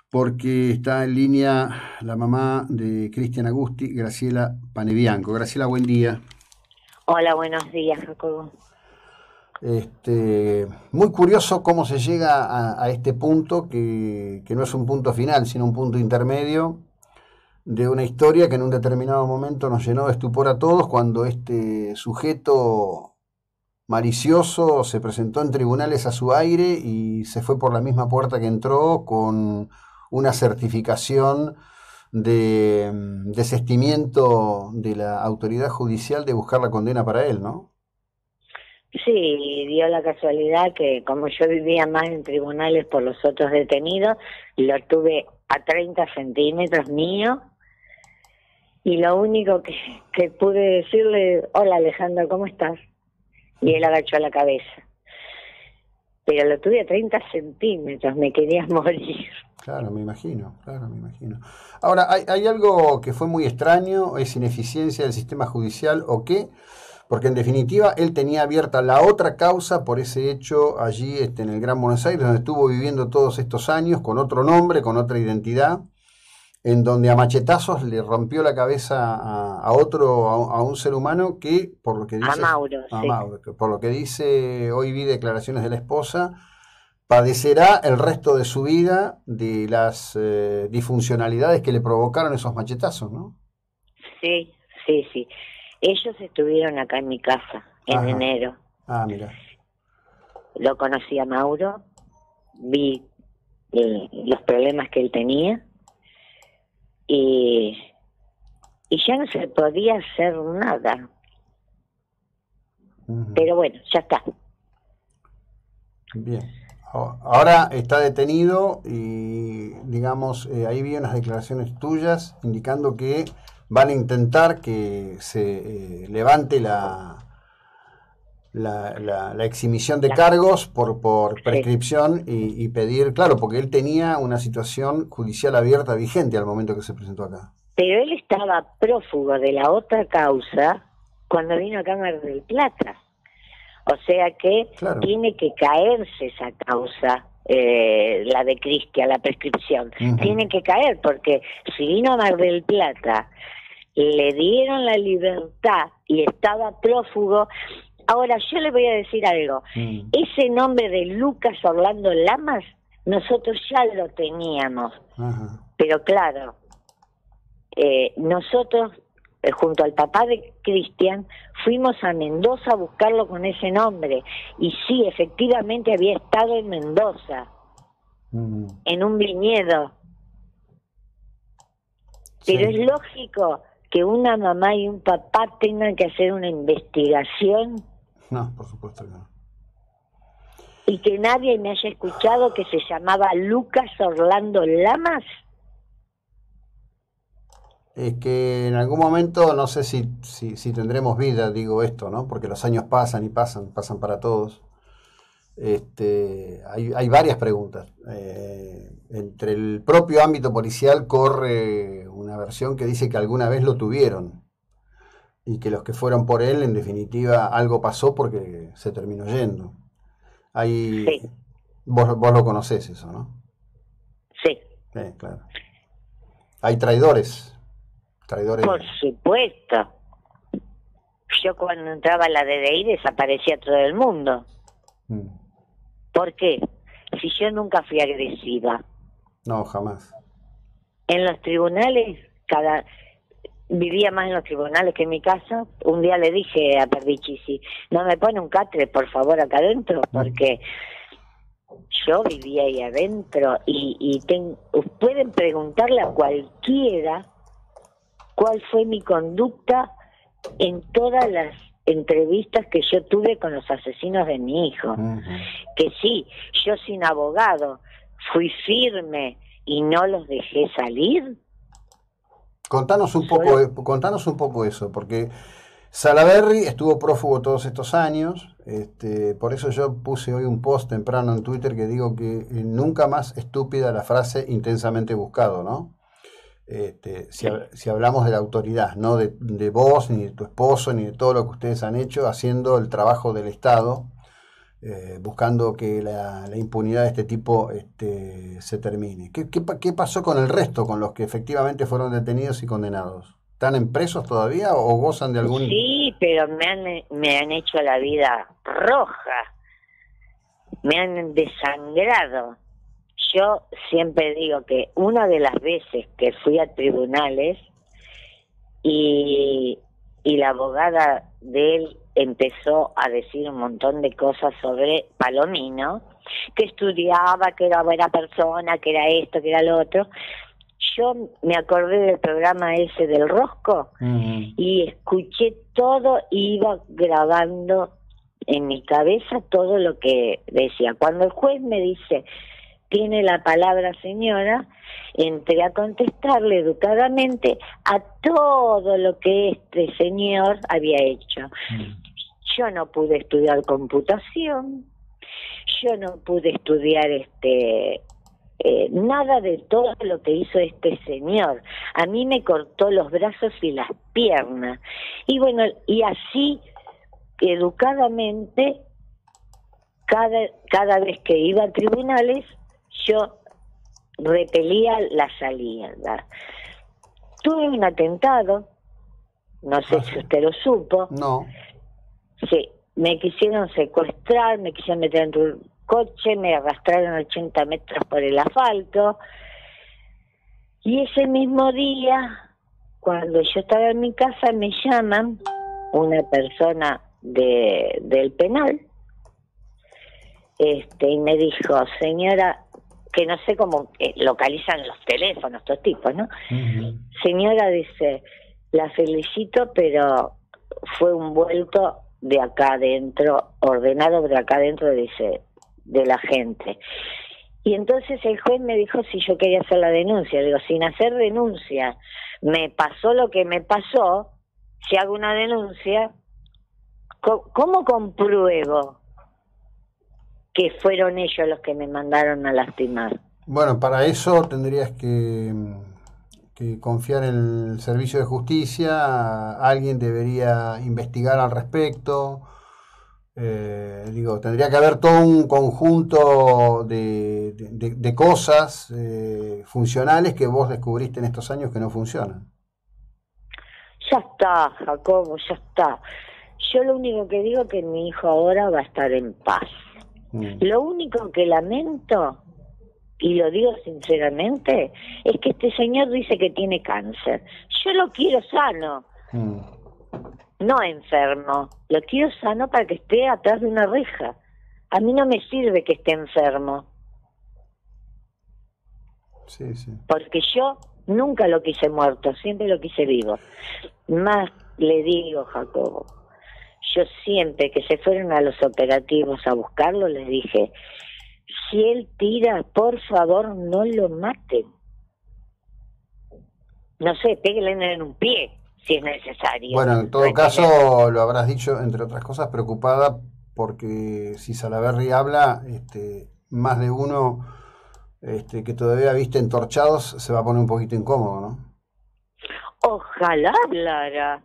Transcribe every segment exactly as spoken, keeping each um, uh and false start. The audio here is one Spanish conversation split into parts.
porque está en línea la mamá de Cristian Agusti, Graciela Panebianco. Graciela, buen día. Hola, buenos días, Jacobo. Este, muy curioso cómo se llega a, a este punto, que, que no es un punto final, sino un punto intermedio de una historia que en un determinado momento nos llenó de estupor a todos cuando este sujeto malicioso se presentó en tribunales a su aire y se fue por la misma puerta que entró con una certificación de mm, desestimiento de la autoridad judicial de buscar la condena para él, ¿no? Sí, dio la casualidad que como yo vivía más en tribunales por los otros detenidos, lo tuve a treinta centímetros mío y lo único que, que pude decirle, hola Alejandro, ¿cómo estás? Y él agachó la cabeza. Pero lo tuve a treinta centímetros, me quería morir. Claro, me imagino, claro, me imagino. Ahora, ¿hay, hay algo que fue muy extraño? ¿Es ineficiencia del sistema judicial o qué? Porque en definitiva él tenía abierta la otra causa por ese hecho allí este, en el Gran Buenos Aires, donde estuvo viviendo todos estos años, con otro nombre, con otra identidad, en donde a machetazos le rompió la cabeza a, a otro, a, a un ser humano que, por lo que A dice, Mauro, a sí. Mauro, que por lo que dice, hoy vi declaraciones de la esposa, padecerá el resto de su vida de las eh, disfuncionalidades que le provocaron esos machetazos, ¿no? Sí, sí, sí. Ellos estuvieron acá en mi casa en Ajá. enero. Ah, mira. Lo conocí a Mauro, vi eh, los problemas que él tenía y, y ya no se podía hacer nada. Uh-huh. Pero bueno, ya está. Bien. Ahora está detenido y, digamos, eh, ahí vi unas declaraciones tuyas indicando que van a intentar que se eh, levante la, la, la, la exhibición de La, cargos por, por sí. prescripción y, y pedir, claro, porque él tenía una situación judicial abierta vigente al momento que se presentó acá. Pero él estaba prófugo de la otra causa cuando vino acá a Mar del Plata. O sea que Claro. tiene que caerse esa causa, eh, la de Cristian, la prescripción. Uh-huh. Tiene que caer porque si vino a Mar del Plata, le dieron la libertad y estaba prófugo. Ahora, yo le voy a decir algo. Uh-huh. Ese nombre de Lucas Orlando Lamas, nosotros ya lo teníamos. Uh-huh. Pero claro, eh, nosotros... junto al papá de Cristian, fuimos a Mendoza a buscarlo con ese nombre. Y sí, efectivamente había estado en Mendoza, mm. en un viñedo. Sí. Pero es lógico que una mamá y un papá tengan que hacer una investigación. No, por supuesto que no. Y que nadie me haya escuchado que se llamaba Lucas Orlando Lamas. Es que en algún momento, no sé si, si, si tendremos vida, digo esto, ¿no? Porque los años pasan y pasan, pasan para todos. Este, hay, hay varias preguntas. Eh, entre el propio ámbito policial corre una versión que dice que alguna vez lo tuvieron y que los que fueron por él, en definitiva, algo pasó porque se terminó yendo. Hay, sí. vos, vos lo conocés eso, ¿no? Sí. Eh, claro. Hay traidores. Traidores. Por supuesto. Yo cuando entraba a la D D I desaparecía todo el mundo. Mm. ¿Por qué? Si yo nunca fui agresiva. No, jamás. En los tribunales, cada vivía más en los tribunales que en mi casa. Un día le dije a Perdichisi, no me pone un catre, por favor, acá adentro, porque mm. yo vivía ahí adentro y, y ten, pueden preguntarle a cualquiera cuál fue mi conducta en todas las entrevistas que yo tuve con los asesinos de mi hijo. Uh-huh. Que sí, yo sin abogado fui firme y no los dejé salir. Contanos un poco, Solo... contanos un poco eso, porque Salaberry estuvo prófugo todos estos años, este, por eso yo puse hoy un post temprano en Twitter que digo que nunca más estúpida la frase intensamente buscado, ¿no? Este, si, si hablamos de la autoridad, no de, de vos, ni de tu esposo, ni de todo lo que ustedes han hecho haciendo el trabajo del Estado, eh, buscando que la, la impunidad de este tipo este, se termine. ¿Qué, qué, ¿Qué pasó con el resto, con los que efectivamente fueron detenidos y condenados? ¿Están en presos todavía o gozan de algún...? Sí, pero me han, me han hecho la vida roja, me han desangrado. Yo siempre digo que una de las veces que fui a tribunales y, y la abogada de él empezó a decir un montón de cosas sobre Palomino, que estudiaba, que era buena persona, que era esto, que era lo otro. Yo me acordé del programa ese del Rosco uh-huh. y escuché todo, iba grabando en mi cabeza todo lo que decía. Cuando el juez me dice, tiene la palabra señora, entré a contestarle educadamente a todo lo que este señor había hecho. Uh-huh. Yo no pude estudiar computación, yo no pude estudiar este... Eh, nada de todo lo que hizo este señor. A mí me cortó los brazos y las piernas. Y bueno, y así, educadamente, cada, cada vez que iba a tribunales, yo repelía la salida. Tuve un atentado, no sé si usted lo supo. No. Sí, me quisieron secuestrar, me quisieron meter en un coche, me arrastraron ochenta metros por el asfalto, y ese mismo día, cuando yo estaba en mi casa, me llaman una persona de del penal, este y me dijo, señora, que no sé cómo eh, localizan los teléfonos, estos tipos, ¿no? Uh-huh. Señora, dice, la felicito, pero fue un vuelto de acá adentro, ordenado de acá adentro, dice, de la gente. Y entonces el juez me dijo si yo quería hacer la denuncia. Digo, sin hacer denuncia, me pasó lo que me pasó, si hago una denuncia, ¿cómo compruebo que fueron ellos los que me mandaron a lastimar? Bueno, para eso tendrías que, que confiar en el servicio de justicia, alguien debería investigar al respecto. Eh, digo, tendría que haber todo un conjunto de, de, de cosas eh, funcionales que vos descubriste en estos años que no funcionan. Ya está, Jacobo, ya está. Yo lo único que digo es que mi hijo ahora va a estar en paz. Mm. Lo único que lamento, y lo digo sinceramente, es que este señor dice que tiene cáncer. Yo lo quiero sano. Mm. No enfermo, lo quiero sano para que esté atrás de una reja. A mí no me sirve que esté enfermo. Sí, sí. Porque yo nunca lo quise muerto, siempre lo quise vivo. Más le digo, Jacobo, yo siempre que se fueron a los operativos a buscarlo, les dije, si él tira, por favor, no lo maten. No sé, péguenle en un pie, si es necesario. Bueno, en todo Retener. caso, lo habrás dicho, entre otras cosas, preocupada porque si Salaverry habla, este, más de uno este, que todavía viste entorchados se va a poner un poquito incómodo, ¿no? Ojalá hablara.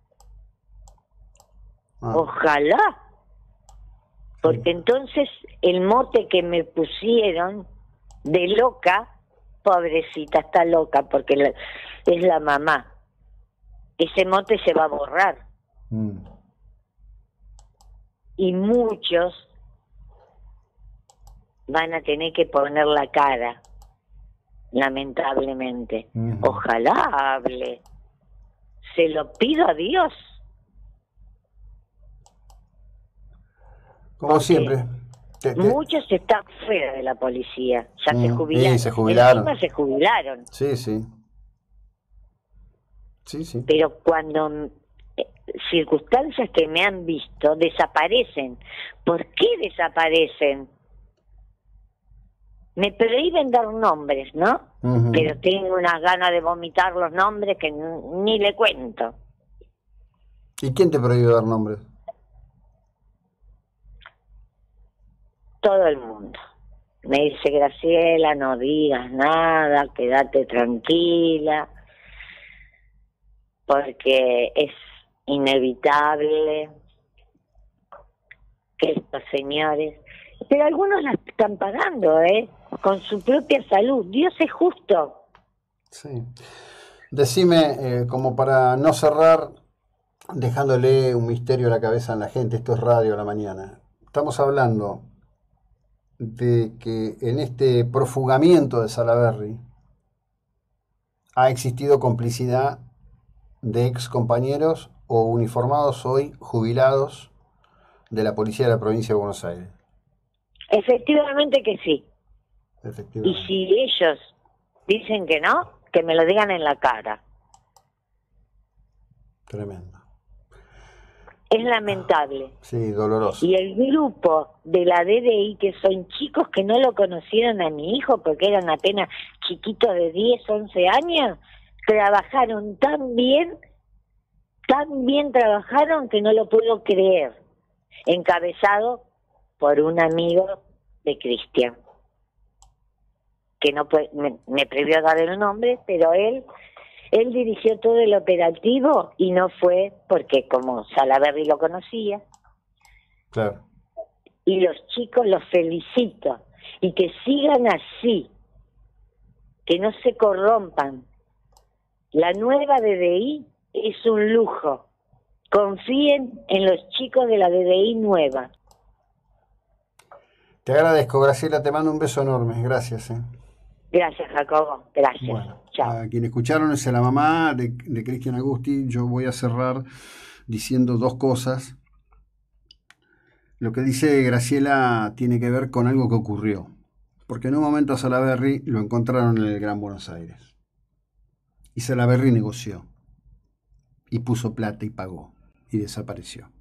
Ah. Ojalá. Porque sí. Entonces el mote que me pusieron de loca, pobrecita, está loca, porque la, es la mamá. Ese mote se va a borrar. Mm. Y muchos van a tener que poner la cara, lamentablemente. Mm. Ojalá hable. Se lo pido a Dios. Como Porque siempre. Te, te... Muchos están fuera de la policía. Ya mm. se jubilaron. Sí, se jubilaron. Encima se jubilaron. Sí, sí. Sí, sí. Pero cuando eh, circunstancias que me han visto desaparecen. ¿Por qué desaparecen? Me prohíben dar nombres, ¿no? Uh-huh. Pero tengo unas ganas de vomitar los nombres que n- ni le cuento. ¿Y quién te prohíbe dar nombres? Todo el mundo. Me dice, Graciela, no digas nada, quédate tranquila, porque es inevitable. que estos señores, pero algunos la están pagando, ¿eh? Con su propia salud. Dios es justo. Sí. Decime, eh, como para no cerrar, dejándole un misterio a la cabeza a la gente, esto es radio a la mañana. Estamos hablando de que en este profugamiento de Salaberry ha existido complicidad de ex compañeros o uniformados hoy jubilados de la policía de la provincia de Buenos Aires. Efectivamente que sí. Efectivamente. Y si ellos dicen que no, que me lo digan en la cara. Tremendo. Es lamentable. Sí, doloroso. Y el grupo de la D D I, que son chicos que no lo conocieron a mi hijo porque eran apenas chiquitos de diez, once años, trabajaron tan bien, tan bien trabajaron que no lo puedo creer. Encabezado por un amigo de Cristian, que no puede, me, me prohibió dar el nombre, pero él él dirigió todo el operativo y no fue porque como Salaberry lo conocía. Claro. Y los chicos los felicito y que sigan así, que no se corrompan. La nueva D D I es un lujo. Confíen en los chicos de la D D I nueva. Te agradezco, Graciela, te mando un beso enorme, gracias. ¿eh? Gracias, Jacobo, gracias. Bueno, Chao. a quien escucharon es a la mamá de, de Cristian Agusti. Yo voy a cerrar diciendo dos cosas. Lo que dice Graciela tiene que ver con algo que ocurrió, porque en un momento a Salaberry lo encontraron en el Gran Buenos Aires y Salaberry negoció y puso plata y pagó y desapareció.